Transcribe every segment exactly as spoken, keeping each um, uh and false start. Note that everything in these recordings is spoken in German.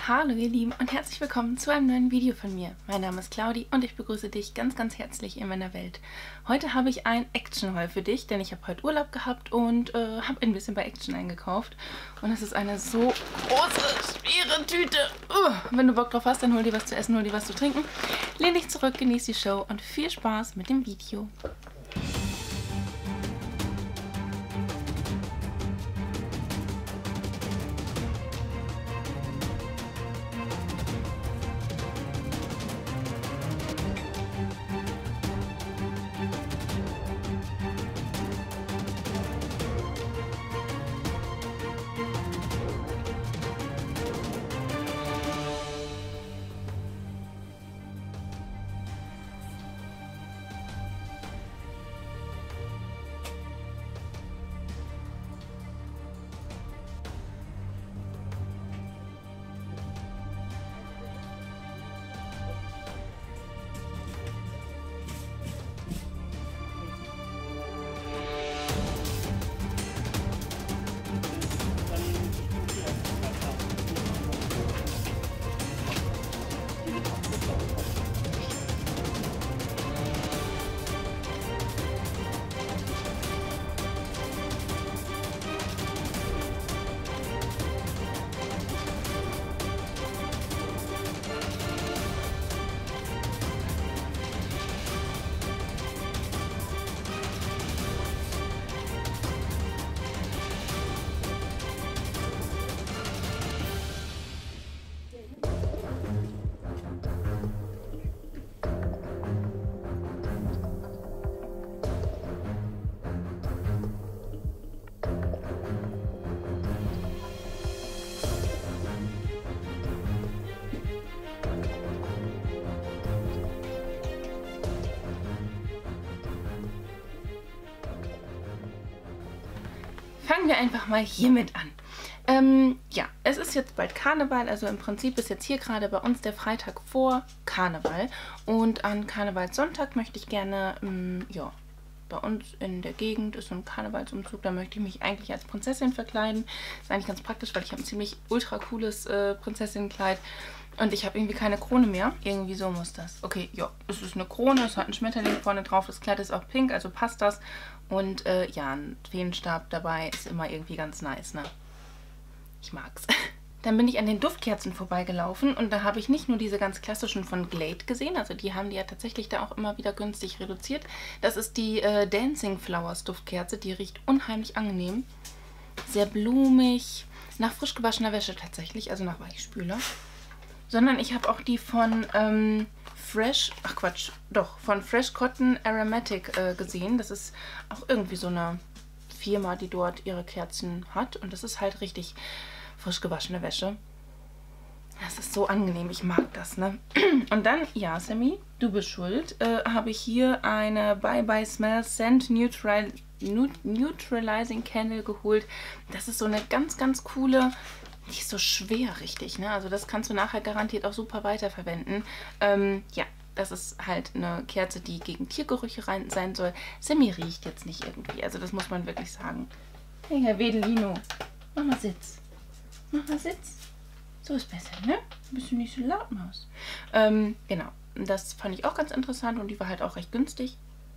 Hallo ihr Lieben und herzlich willkommen zu einem neuen Video von mir. Mein Name ist Claudi und ich begrüße dich ganz, ganz herzlich in meiner Welt. Heute habe ich ein Action-Haul für dich, denn ich habe heute Urlaub gehabt und äh, habe ein bisschen bei Action eingekauft. Und es ist eine so große, schwere Tüte. Uh, wenn du Bock drauf hast, dann hol dir was zu essen, hol dir was zu trinken. Lehn dich zurück, genieß die Show und viel Spaß mit dem Video. Fangen wir einfach mal hiermit an. Ähm, ja, es ist jetzt bald Karneval, also im Prinzip ist jetzt hier gerade bei uns der Freitag vor Karneval. Und an Karnevalssonntag möchte ich gerne, ähm, ja, bei uns in der Gegend ist so ein Karnevalsumzug, da möchte ich mich eigentlich als Prinzessin verkleiden. Ist eigentlich ganz praktisch, weil ich habe ein ziemlich ultra cooles äh, Prinzessinnenkleid. Und ich habe irgendwie keine Krone mehr. Irgendwie so muss das. Okay, ja, es ist eine Krone, es hat einen Schmetterling vorne drauf. Das Kleid ist auch pink, also passt das. Und äh, ja, ein Feenstab dabei ist immer irgendwie ganz nice, ne? Ich mag's. Dann bin ich an den Duftkerzen vorbeigelaufen und da habe ich nicht nur diese ganz klassischen von Glade gesehen, also die haben die ja tatsächlich da auch immer wieder günstig reduziert. Das ist die äh, Dancing Flowers Duftkerze, die riecht unheimlich angenehm. Sehr blumig, nach frisch gewaschener Wäsche tatsächlich, also nach Weichspüler. Sondern ich habe auch die von ähm, Fresh, ach Quatsch, doch, von Fresh Cotton Aromatic äh, gesehen. Das ist auch irgendwie so eine Firma, die dort ihre Kerzen hat. Und das ist halt richtig frisch gewaschene Wäsche. Das ist so angenehm, ich mag das, ne? Und dann, ja, Sammy, du bist schuld, äh, habe ich hier eine Bye Bye Smell Scent Neutral, Neutralizing Candle geholt. Das ist so eine ganz, ganz coole... Die ist so schwer, richtig, ne? Also das kannst du nachher garantiert auch super weiterverwenden. Ähm, ja, das ist halt eine Kerze, die gegen Tiergerüche rein sein soll. Sammy riecht jetzt nicht irgendwie, also das muss man wirklich sagen. Hey, Herr Wedelino, mach mal Sitz. Mach mal Sitz. So ist besser, ne? Bist du nicht so laut, Maus. Ähm, genau, das fand ich auch ganz interessant und die war halt auch recht günstig.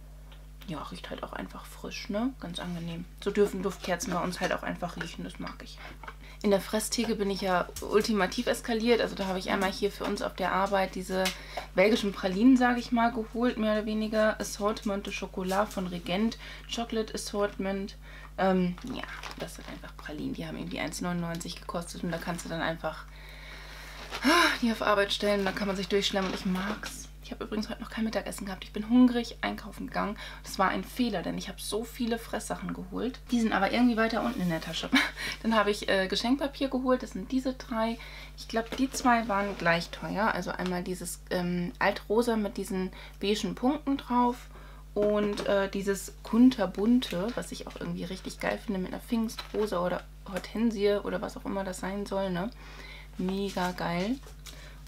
Ja, riecht halt auch einfach frisch, ne? Ganz angenehm. So dürfen Duftkerzen bei uns halt auch einfach riechen, das mag ich. In der Fresstheke bin ich ja ultimativ eskaliert. Also da habe ich einmal hier für uns auf der Arbeit diese belgischen Pralinen, sage ich mal, geholt, mehr oder weniger. Assortment de Chocolat von Regent, Chocolate Assortment. Ähm, ja, das sind einfach Pralinen, die haben irgendwie eins neunundneunzig gekostet und da kannst du dann einfach die auf Arbeit stellen und dann kann man sich durchschlemmen und ich mag's. Ich habe übrigens heute noch kein Mittagessen gehabt. Ich bin hungrig einkaufen gegangen. Das war ein Fehler, denn ich habe so viele Fresssachen geholt. Die sind aber irgendwie weiter unten in der Tasche. Dann habe ich äh, Geschenkpapier geholt. Das sind diese drei. Ich glaube, die zwei waren gleich teuer. Also einmal dieses ähm, Altrosa mit diesen beigen Punkten drauf. Und äh, dieses Kunterbunte, was ich auch irgendwie richtig geil finde, mit einer Pfingstrosa oder Hortensie oder was auch immer das sein soll, ne? Mega geil.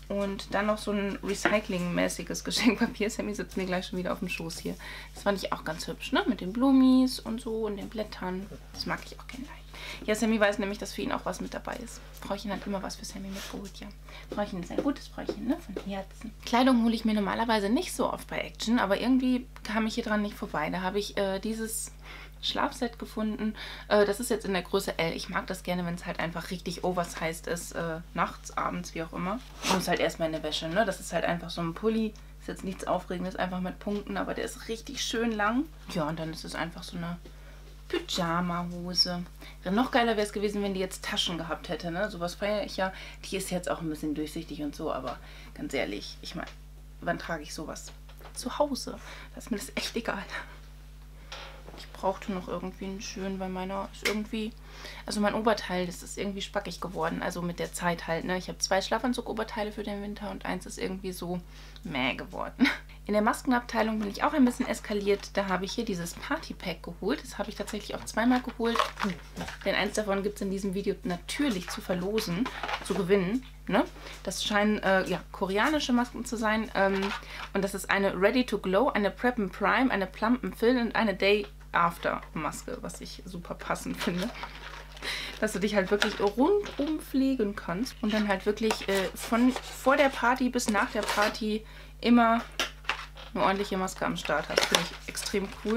Und dann noch so ein recyclingmäßiges Geschenkpapier. Sammy sitzt mir gleich schon wieder auf dem Schoß hier. Das fand ich auch ganz hübsch, ne? Mit den Blumis und so und den Blättern. Das mag ich auch gerne. Ja, Sammy weiß nämlich, dass für ihn auch was mit dabei ist. Frauchen hat immer was für Sammy mitgeholt, ja. Frauchen ist ein gutes Frauchen, ne? Von Herzen. Kleidung hole ich mir normalerweise nicht so oft bei Action, aber irgendwie kam ich hier dran nicht vorbei. Da habe ich äh, dieses Schlafset gefunden. Äh, das ist jetzt in der Größe L. Ich mag das gerne, wenn es halt einfach richtig oversized ist. Äh, nachts, abends, wie auch immer. Muss halt erstmal in der Wäsche, ne? Das ist halt einfach so ein Pulli. Ist jetzt nichts Aufregendes, einfach mit Punkten, aber der ist richtig schön lang. Ja, und dann ist es einfach so eine Pyjama-Hose. Noch geiler wäre es gewesen, wenn die jetzt Taschen gehabt hätte, ne? Sowas feiere ich ja. Die ist jetzt auch ein bisschen durchsichtig und so, aber ganz ehrlich, ich meine, wann trage ich sowas? Zu Hause. Das ist mir das echt egal. Ich brauchte noch irgendwie einen schönen, weil meiner ist irgendwie, also mein Oberteil, das ist irgendwie spackig geworden, also mit der Zeit halt, ne. Ich habe zwei Schlafanzug-Oberteile für den Winter und eins ist irgendwie so mäh geworden. In der Maskenabteilung bin ich auch ein bisschen eskaliert. Da habe ich hier dieses Party-Pack geholt. Das habe ich tatsächlich auch zweimal geholt. Denn eins davon gibt es in diesem Video natürlich zu verlosen, zu gewinnen. Ne? Das scheinen äh, ja, koreanische Masken zu sein. Ähm, und das ist eine Ready to Glow, eine Prep and Prime, eine Plump and Fill und eine Day After Maske, was ich super passend finde. Dass du dich halt wirklich rundum pflegen kannst und dann halt wirklich äh, von vor der Party bis nach der Party immer eine ordentliche Maske am Start hast. Finde ich extrem cool.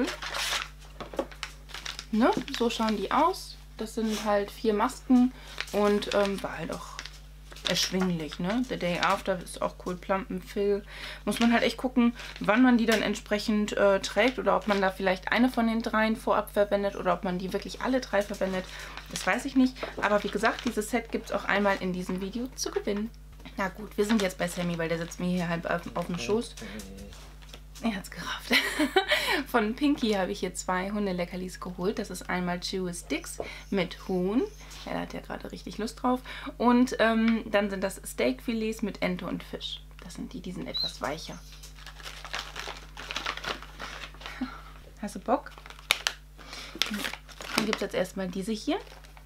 Ne? So schauen die aus. Das sind halt vier Masken und ähm, war halt auch erschwinglich, ne? The Day After ist auch cool. Plump and Fill. Muss man halt echt gucken, wann man die dann entsprechend äh, trägt oder ob man da vielleicht eine von den dreien vorab verwendet oder ob man die wirklich alle drei verwendet. Das weiß ich nicht. Aber wie gesagt, dieses Set gibt es auch einmal in diesem Video zu gewinnen. Na gut, wir sind jetzt bei Sammy, weil der sitzt mir hier halb auf, auf dem Schoß. Er hat's gerafft. Von Pinky habe ich hier zwei Hundeleckerlis geholt. Das ist einmal Chewy Sticks mit Huhn. Er hat ja gerade richtig Lust drauf. Und ähm, dann sind das Steakfilets mit Ente und Fisch. Das sind die, die sind etwas weicher. Hast du Bock? Dann gibt es jetzt erstmal diese hier.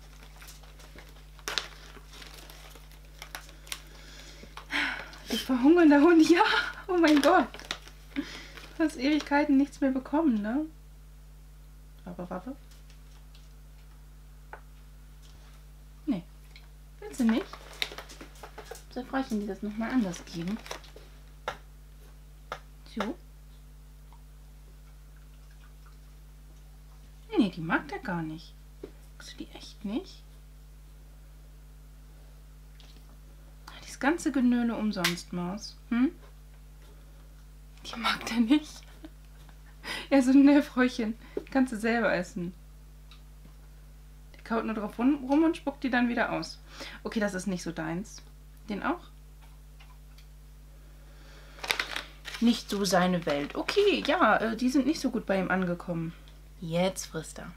Ich verhungernder Hund, ja. Oh mein Gott. Du hast Ewigkeiten nichts mehr bekommen, ne? Aber warte. Nee. Willst du nicht? Soll Frauchen dir das nochmal anders geben? So. Nee, die mag der gar nicht. Magst du die echt nicht? Das ganze Genöle umsonst, Maus. Hm? Die mag der nicht. Ja, so ein Frauchen. Kannst du selber essen. Der kaut nur drauf rum und spuckt die dann wieder aus. Okay, das ist nicht so deins. Den auch? Nicht so seine Welt. Okay, ja, äh, die sind nicht so gut bei ihm angekommen. Jetzt frisst er.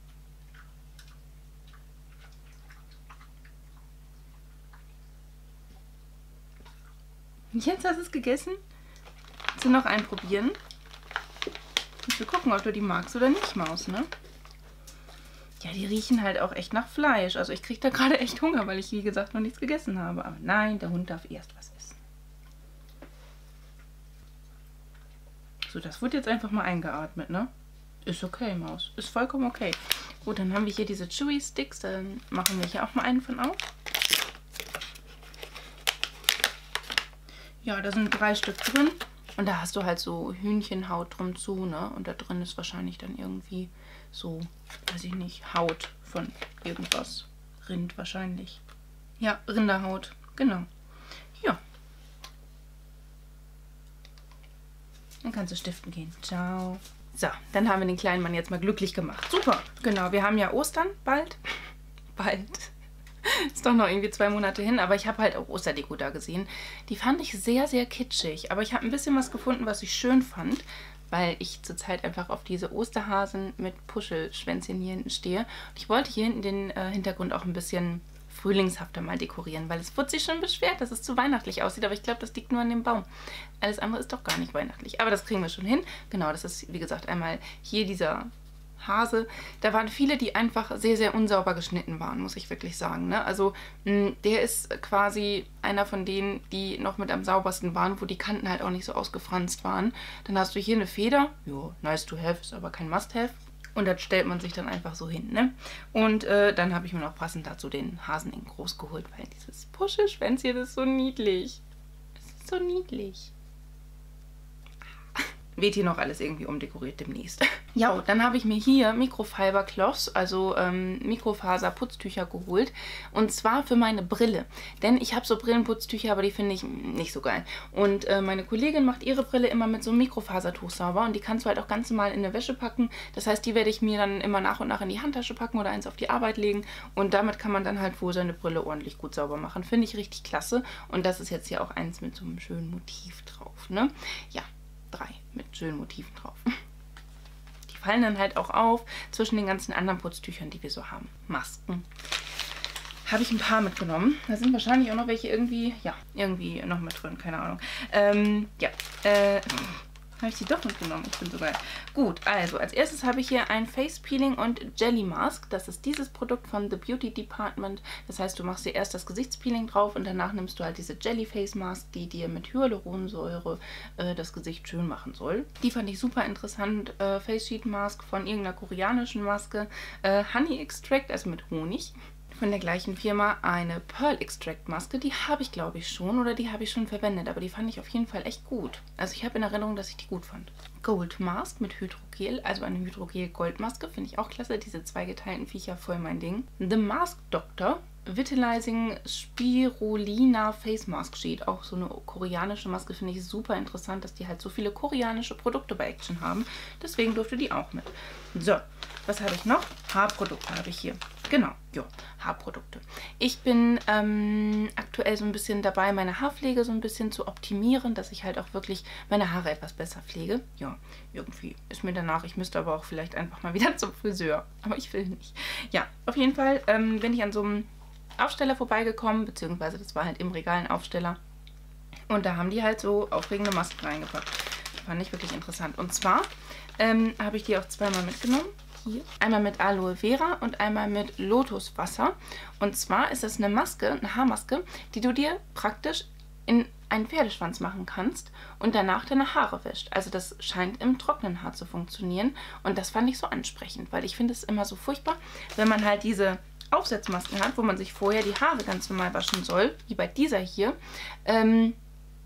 Jetzt hast du es gegessen? Willst du noch einen probieren? Und wir gucken, ob du die magst oder nicht, Maus, ne? Ja, die riechen halt auch echt nach Fleisch. Also ich kriege da gerade echt Hunger, weil ich, wie gesagt, noch nichts gegessen habe. Aber nein, der Hund darf erst was essen. So, das wurde jetzt einfach mal eingeatmet, ne? Ist okay, Maus. Ist vollkommen okay. Gut, dann haben wir hier diese Chewy Sticks. Dann machen wir hier auch mal einen von auf. Ja, da sind drei Stück drin. Und da hast du halt so Hühnchenhaut drum zu, ne? Und da drin ist wahrscheinlich dann irgendwie so, weiß ich nicht, Haut von irgendwas. Rind wahrscheinlich. Ja, Rinderhaut. Genau. Ja. Dann kannst du stiften gehen. Ciao. So, dann haben wir den kleinen Mann jetzt mal glücklich gemacht. Super. Genau, wir haben ja Ostern bald. Bald. Ist doch noch irgendwie zwei Monate hin, aber ich habe halt auch Osterdeko da gesehen. Die fand ich sehr, sehr kitschig, aber ich habe ein bisschen was gefunden, was ich schön fand, weil ich zurzeit einfach auf diese Osterhasen mit Puschelschwänzchen hier hinten stehe. Und ich wollte hier hinten den äh, Hintergrund auch ein bisschen frühlingshafter mal dekorieren, weil es wurde sich schon beschwert, dass es zu weihnachtlich aussieht, aber ich glaube, das liegt nur an dem Baum. Alles andere ist doch gar nicht weihnachtlich, aber das kriegen wir schon hin. Genau, das ist, wie gesagt, einmal hier dieser Hase, da waren viele, die einfach sehr, sehr unsauber geschnitten waren, muss ich wirklich sagen. Ne? Also mh, der ist quasi einer von denen, die noch mit am saubersten waren, wo die Kanten halt auch nicht so ausgefranst waren. Dann hast du hier eine Feder. Jo, nice to have, ist aber kein Must-have. Und das stellt man sich dann einfach so hin, ne? Und äh, dann habe ich mir noch passend dazu den Hasen in groß geholt, weil dieses Puscheschwänzchen ist so niedlich. Das ist so niedlich. Wird hier noch alles irgendwie umdekoriert demnächst. Ja, und dann habe ich mir hier Microfiber Cloths, also ähm, Mikrofaser-Putztücher geholt. Und zwar für meine Brille. Denn ich habe so Brillenputztücher, aber die finde ich nicht so geil. Und äh, meine Kollegin macht ihre Brille immer mit so einem Mikrofasertuch sauber. Und die kannst du halt auch ganz normal in eine Wäsche packen. Das heißt, die werde ich mir dann immer nach und nach in die Handtasche packen oder eins auf die Arbeit legen. Und damit kann man dann halt wohl seine Brille ordentlich gut sauber machen. Finde ich richtig klasse. Und das ist jetzt hier auch eins mit so einem schönen Motiv drauf, ne? Ja. Drei mit schönen Motiven drauf. Die fallen dann halt auch auf zwischen den ganzen anderen Putztüchern, die wir so haben. Masken. Habe ich ein paar mitgenommen. Da sind wahrscheinlich auch noch welche irgendwie, ja, irgendwie noch mit drin, keine Ahnung. Ähm, ja, äh, habe ich die doch mitgenommen. Ich bin so geil. Gut, also als erstes habe ich hier ein Face Peeling und Jelly Mask. Das ist dieses Produkt von The Beauty Department. Das heißt, du machst dir erst das Gesichtspeeling drauf und danach nimmst du halt diese Jelly Face Mask, die dir mit Hyaluronsäure äh, das Gesicht schön machen soll. Die fand ich super interessant. Äh, Face Sheet Mask von irgendeiner koreanischen Maske. Äh, Honey Extract, also mit Honig. Von der gleichen Firma eine Pearl Extract Maske. Die habe ich, glaube ich, schon oder die habe ich schon verwendet, aber die fand ich auf jeden Fall echt gut. Also ich habe in Erinnerung, dass ich die gut fand. Gold Mask mit Hydrogel, also eine Hydrogel-Goldmaske, finde ich auch klasse. Diese zweigeteilten Viecher, voll mein Ding. The Mask Doctor Vitalizing Spirulina Face Mask Sheet. Auch so eine koreanische Maske, finde ich super interessant, dass die halt so viele koreanische Produkte bei Action haben. Deswegen durfte die auch mit. So, was habe ich noch? Haarprodukte habe ich hier. Genau, ja, Haarprodukte. Ich bin ähm, aktuell so ein bisschen dabei, meine Haarpflege so ein bisschen zu optimieren, dass ich halt auch wirklich meine Haare etwas besser pflege. Ja, irgendwie ist mir danach, ich müsste aber auch vielleicht einfach mal wieder zum Friseur. Aber ich will nicht. Ja, auf jeden Fall ähm, bin ich an so einem Aufsteller vorbeigekommen, beziehungsweise das war halt im Regal ein Aufsteller. Und da haben die halt so aufregende Masken reingepackt. Fand ich wirklich interessant. Und zwar ähm, habe ich die auch zweimal mitgenommen. Hier. Einmal mit Aloe Vera und einmal mit Lotuswasser. Und zwar ist das eine Maske, eine Haarmaske, die du dir praktisch in einen Pferdeschwanz machen kannst und danach deine Haare wäscht. Also das scheint im trockenen Haar zu funktionieren. Und das fand ich so ansprechend, weil ich finde es immer so furchtbar, wenn man halt diese Aufsetzmasken hat, wo man sich vorher die Haare ganz normal waschen soll, wie bei dieser hier. Ähm,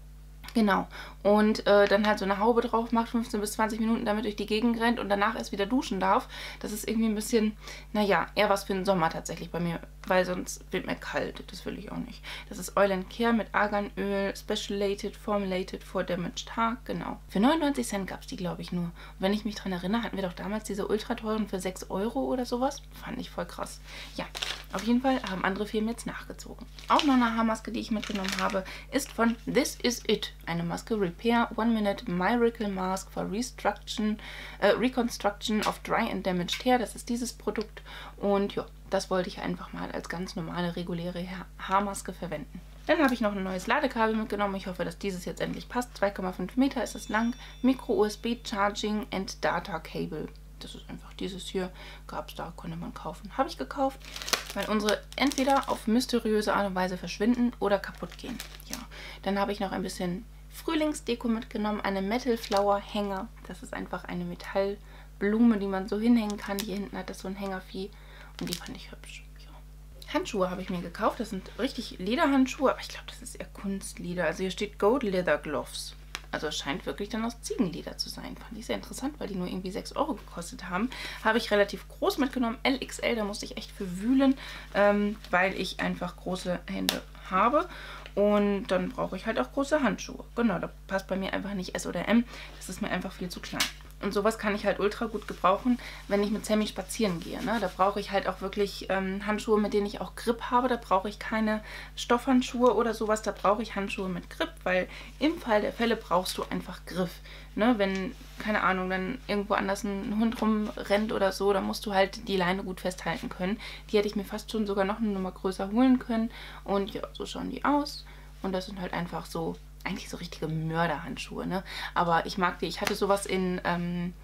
genau. Und äh, dann halt so eine Haube drauf macht, fünfzehn bis zwanzig Minuten damit durch die Gegend rennt und danach erst wieder duschen darf. Das ist irgendwie ein bisschen, naja, eher was für den Sommer tatsächlich bei mir, weil sonst wird mir kalt. Das will ich auch nicht. Das ist Oil and Care mit Arganöl, Specialated, Formulated for Damaged Hair, genau. Für neunundneunzig Cent gab es die, glaube ich, nur. Und wenn ich mich daran erinnere, hatten wir doch damals diese ultra teuren für sechs Euro oder sowas. Fand ich voll krass. Ja, auf jeden Fall haben andere Firmen jetzt nachgezogen. Auch noch eine Haarmaske, die ich mitgenommen habe, ist von This Is It. Eine Maske Repair One Minute Miracle Mask for Restruction, äh, Reconstruction of Dry and Damaged Hair. Das ist dieses Produkt. Und ja, das wollte ich einfach mal als ganz normale, reguläre ha Haarmaske verwenden. Dann habe ich noch ein neues Ladekabel mitgenommen. Ich hoffe, dass dieses jetzt endlich passt. zwei Komma fünf Meter ist es lang. Micro-U S B Charging and Data Cable. Das ist einfach dieses hier. Gab es da, konnte man kaufen. Habe ich gekauft, weil unsere entweder auf mysteriöse Art und Weise verschwinden oder kaputt gehen. Ja, dann habe ich noch ein bisschen Frühlingsdeko mitgenommen. Eine Metal Flower Hänger. Das ist einfach eine Metallblume, die man so hinhängen kann. Hier hinten hat das so ein Hängervieh. Und die fand ich hübsch. Ja. Handschuhe habe ich mir gekauft. Das sind richtig Lederhandschuhe, aber ich glaube, das ist eher Kunstleder. Also hier steht Gold Leather Gloves. Also es scheint wirklich dann aus Ziegenleder zu sein. Fand ich sehr interessant, weil die nur irgendwie sechs Euro gekostet haben. Habe ich relativ groß mitgenommen. L X L, da musste ich echt für wühlen, ähm, weil ich einfach große Hände habe. Und dann brauche ich halt auch große Handschuhe. Genau, da passt bei mir einfach nicht S oder M. Das ist mir einfach viel zu klein. Und sowas kann ich halt ultra gut gebrauchen, wenn ich mit Sammy spazieren gehe. Ne? Da brauche ich halt auch wirklich ähm, Handschuhe, mit denen ich auch Grip habe. Da brauche ich keine Stoffhandschuhe oder sowas. Da brauche ich Handschuhe mit Grip, weil im Fall der Fälle brauchst du einfach Griff. Ne? Wenn, keine Ahnung, dann irgendwo anders ein Hund rumrennt oder so, dann musst du halt die Leine gut festhalten können. Die hätte ich mir fast schon sogar noch eine Nummer größer holen können. Und ja, so schauen die aus. Und das sind halt einfach so... eigentlich so richtige Mörderhandschuhe, ne? Aber ich mag die. Ich hatte sowas in ähm,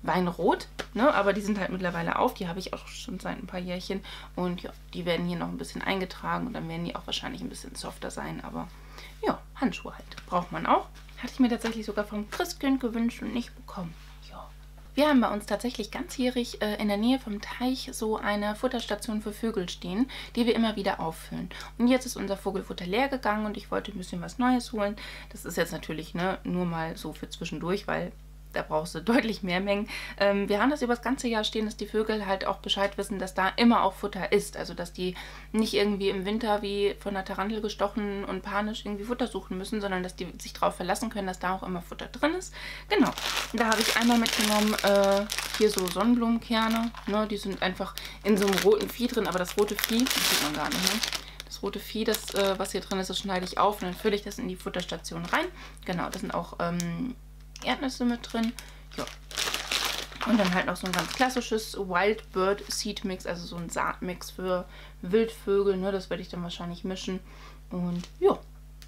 Weinrot, ne? Aber die sind halt mittlerweile auf. Die habe ich auch schon seit ein paar Jährchen. Und ja, die werden hier noch ein bisschen eingetragen und dann werden die auch wahrscheinlich ein bisschen softer sein. Aber ja, Handschuhe halt. Braucht man auch. Hatte ich mir tatsächlich sogar vom Christkind gewünscht und nicht bekommen. Ja. Wir haben bei uns tatsächlich ganzjährig äh, in der Nähe vom Teich so eine Futterstation für Vögel stehen, die wir immer wieder auffüllen. Und jetzt ist unser Vogelfutter leer gegangen und ich wollte ein bisschen was Neues holen. Das ist jetzt natürlich ne, nur mal so für zwischendurch, weil da brauchst du deutlich mehr Mengen. Ähm, wir haben das über das ganze Jahr stehen, dass die Vögel halt auch Bescheid wissen, dass da immer auch Futter ist. Also, dass die nicht irgendwie im Winter wie von einer Tarantel gestochen und panisch irgendwie Futter suchen müssen, sondern dass die sich darauf verlassen können, dass da auch immer Futter drin ist. Genau. Da habe ich einmal mitgenommen, äh, hier so Sonnenblumenkerne. Ne? Die sind einfach in so einem roten Vieh drin, aber das rote Vieh, das sieht man gar nicht, ne? Das rote Vieh, das, äh, was hier drin ist, das schneide ich auf und dann fülle ich das in die Futterstation rein. Genau, das sind auch ähm, Erdnüsse mit drin. Ja. Und dann halt noch so ein ganz klassisches Wild Bird Seed Mix, also so ein Saatmix für Wildvögel. Ne? Das werde ich dann wahrscheinlich mischen. Und ja,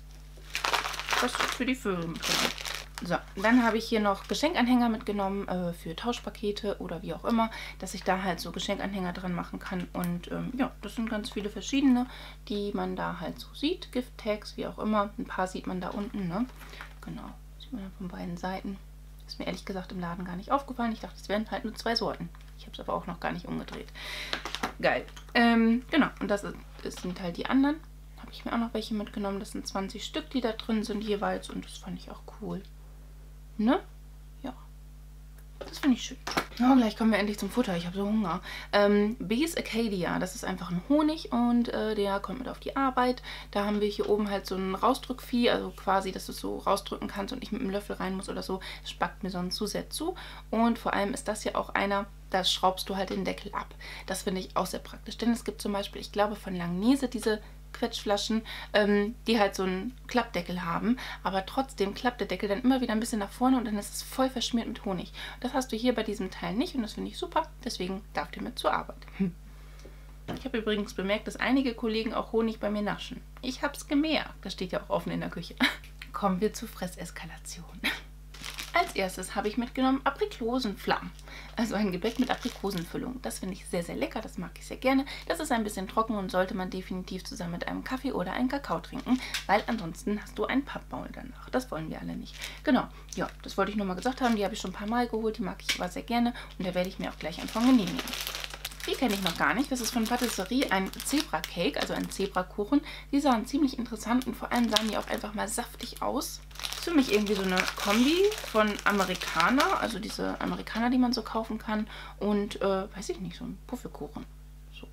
das ist für die Vögel mitgenommen. So, dann habe ich hier noch Geschenkanhänger mitgenommen äh, für Tauschpakete oder wie auch immer, dass ich da halt so Geschenkanhänger dran machen kann. Und ähm, ja, das sind ganz viele verschiedene, die man da halt so sieht. Gift-Tags, wie auch immer. Ein paar sieht man da unten, ne? Genau. Von beiden Seiten. Ist mir ehrlich gesagt im Laden gar nicht aufgefallen. Ich dachte, es wären halt nur zwei Sorten. Ich habe es aber auch noch gar nicht umgedreht. Geil. Ähm, genau. Und das, ist, das sind halt die anderen. Habe ich mir auch noch welche mitgenommen. Das sind zwanzig Stück, die da drin sind jeweils. Und das fand ich auch cool. Ne? Ja. Das finde ich schön. Oh, gleich kommen wir endlich zum Futter. Ich habe so Hunger. Ähm, Bees Acadia, das ist einfach ein Honig und äh, der kommt mit auf die Arbeit. Da haben wir hier oben halt so ein Rausdrückvieh, also quasi, dass du es so rausdrücken kannst und nicht mit einem Löffel rein musst oder so. Das spackt mir sonst zu sehr zu. Und vor allem ist das ja auch einer, da schraubst du halt den Deckel ab. Das finde ich auch sehr praktisch, denn es gibt zum Beispiel, ich glaube von Langnese, diese Quetschflaschen, ähm, die halt so einen Klappdeckel haben, aber trotzdem klappt der Deckel dann immer wieder ein bisschen nach vorne und dann ist es voll verschmiert mit Honig. Das hast du hier bei diesem Teil nicht und das finde ich super, deswegen darf der mit zur Arbeit. Ich habe übrigens bemerkt, dass einige Kollegen auch Honig bei mir naschen. Ich habe es gemerkt, das steht ja auch offen in der Küche. Kommen wir zur Fresseskalation. Als erstes habe ich mitgenommen Aprikosenflamm, also ein Gebäck mit Aprikosenfüllung. Das finde ich sehr, sehr lecker, das mag ich sehr gerne. Das ist ein bisschen trocken und sollte man definitiv zusammen mit einem Kaffee oder einem Kakao trinken, weil ansonsten hast du einen Pappmaul danach. Das wollen wir alle nicht. Genau, ja, das wollte ich nur mal gesagt haben. Die habe ich schon ein paar Mal geholt, die mag ich aber sehr gerne und da werde ich mir auch gleich einen von genehmigen. Die kenne ich noch gar nicht. Das ist von Patisserie ein Zebra-Cake, also ein Zebrakuchen. Die sahen ziemlich interessant und vor allem sahen die auch einfach mal saftig aus. Das ist für mich irgendwie so eine Kombi von Amerikaner, also diese Amerikaner, die man so kaufen kann, und, äh, weiß ich nicht, so ein Puffelkuchen. So.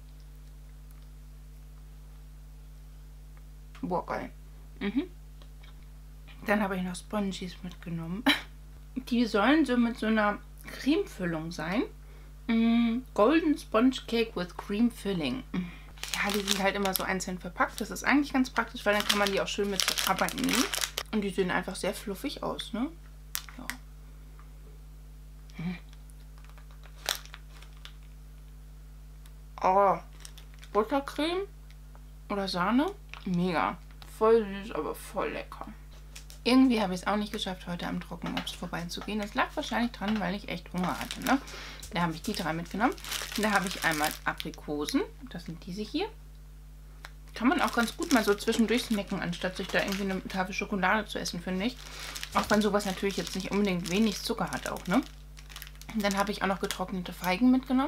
Boah, geil. Mhm. Dann habe ich noch Spongies mitgenommen. Die sollen so mit so einer Cremefüllung sein. Mm, Golden Sponge Cake with Cream Filling. Ja, die sind halt immer so einzeln verpackt. Das ist eigentlich ganz praktisch, weil dann kann man die auch schön mit zur Arbeit nehmen. Und die sehen einfach sehr fluffig aus, ne? Ja. Hm. Oh, Buttercreme oder Sahne? Mega. Voll süß, aber voll lecker. Irgendwie habe ich es auch nicht geschafft, heute am Trockenobst vorbeizugehen. Das lag wahrscheinlich dran, weil ich echt Hunger hatte, ne? Da habe ich die drei mitgenommen. Da habe ich einmal Aprikosen. Das sind diese hier. Kann man auch ganz gut mal so zwischendurch snacken, anstatt sich da irgendwie eine Tafel Schokolade zu essen, finde ich. Auch wenn sowas natürlich jetzt nicht unbedingt wenig Zucker hat auch, ne? Dann habe ich auch noch getrocknete Feigen mitgenommen.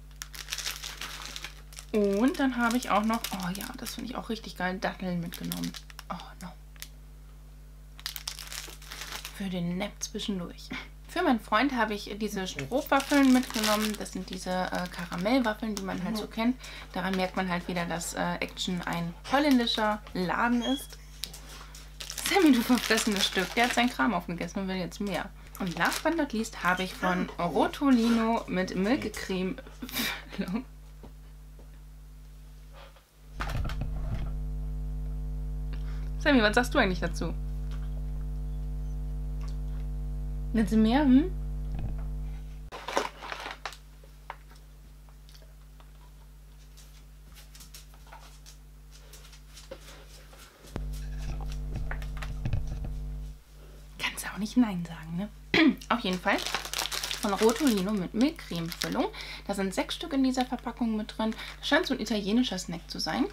Und dann habe ich auch noch, oh ja, das finde ich auch richtig geil, Datteln mitgenommen. Oh, no. Für den Nap zwischendurch. Für meinen Freund habe ich diese Strohwaffeln mitgenommen. Das sind diese äh, Karamellwaffeln, die man halt so kennt. Daran merkt man halt wieder, dass äh, Action ein holländischer Laden ist. Sammy, du verfressenes Stück. Der hat seinen Kram aufgegessen und will jetzt mehr. Und last but not least habe ich von Rotolino mit Milchcreme. Sammy, was sagst du eigentlich dazu? Willst du mehr? Hm? Kannst du auch nicht Nein sagen, ne? Auf jeden Fall von Rotolino mit Milchcreme-Füllung. Da sind sechs Stück in dieser Verpackung mit drin. Das scheint so ein italienischer Snack zu sein.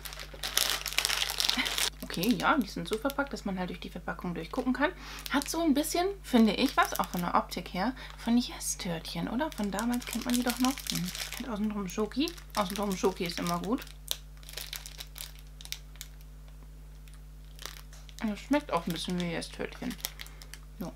Okay, ja, die sind so verpackt, dass man halt durch die Verpackung durchgucken kann. Hat so ein bisschen, finde ich, was auch von der Optik her, von Yes-Törtchen, oder? Von damals kennt man die doch noch. Hm. Hat außenrum Schoki. Außenrum Schoki ist immer gut. Und es schmeckt auch ein bisschen wie Yes-Törtchen. So.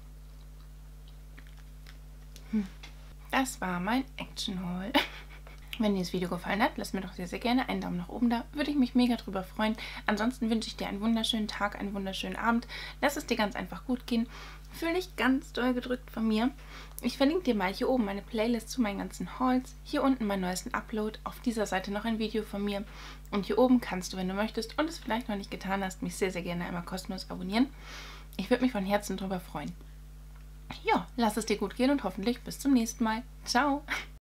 Hm. Das war mein Action-Haul. Wenn dir das Video gefallen hat, lass mir doch sehr, sehr gerne einen Daumen nach oben da. Würde ich mich mega drüber freuen. Ansonsten wünsche ich dir einen wunderschönen Tag, einen wunderschönen Abend. Lass es dir ganz einfach gut gehen. Fühl dich ganz doll gedrückt von mir. Ich verlinke dir mal hier oben meine Playlist zu meinen ganzen Hauls. Hier unten meinen neuesten Upload. Auf dieser Seite noch ein Video von mir. Und hier oben kannst du, wenn du möchtest und es vielleicht noch nicht getan hast, mich sehr, sehr gerne einmal kostenlos abonnieren. Ich würde mich von Herzen drüber freuen. Ja, lass es dir gut gehen und hoffentlich bis zum nächsten Mal. Ciao!